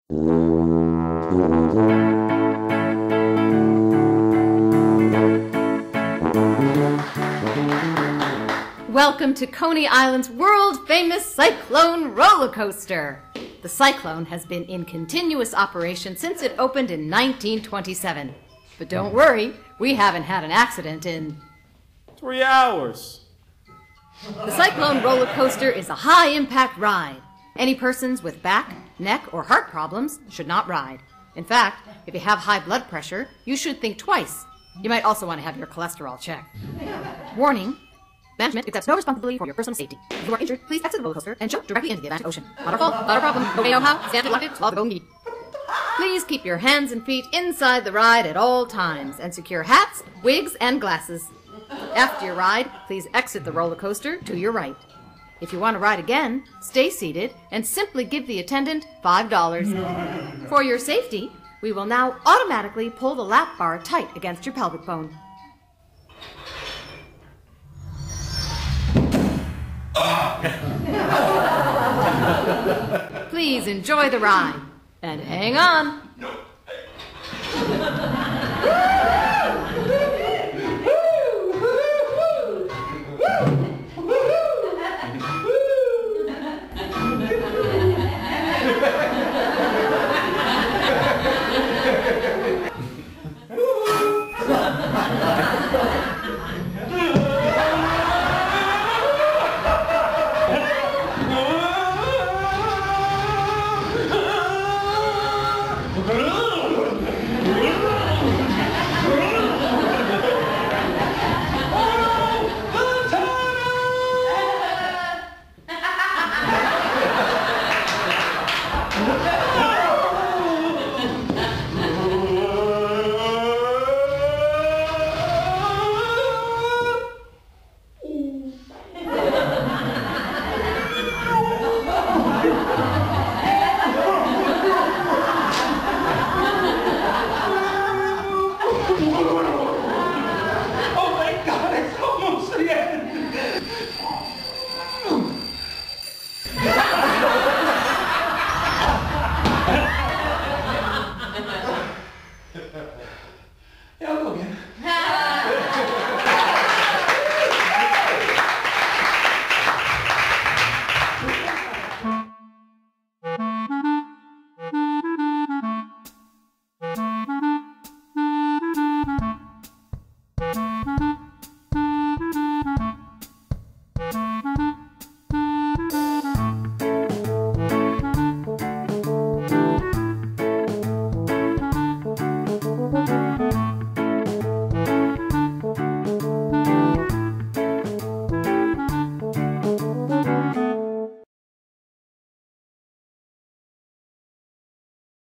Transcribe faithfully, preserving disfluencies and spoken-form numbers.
Welcome to Coney Island's world-famous Cyclone roller coaster. The Cyclone has been in continuous operation since it opened in nineteen twenty-seven. But don't worry, we haven't had an accident in... Three hours. The Cyclone roller coaster is a high-impact ride. Any persons with back, neck, or heart problems should not ride. In fact, if you have high blood pressure, you should think twice. You might also want to have your cholesterol checked. Warning. Management accepts no responsibility for your personal safety. If you are injured, please exit the roller coaster and jump directly into the Atlantic Ocean. Not our fault, not our problem. No way, no how. Stand elected, love go need. Please keep your hands and feet inside the ride at all times and secure hats, wigs, and glasses. After your ride, please exit the roller coaster to your right. If you want to ride again, stay seated and simply give the attendant five dollars. For your safety, we will now automatically pull the lap bar tight against your pelvic bone. Please enjoy the ride and hang on.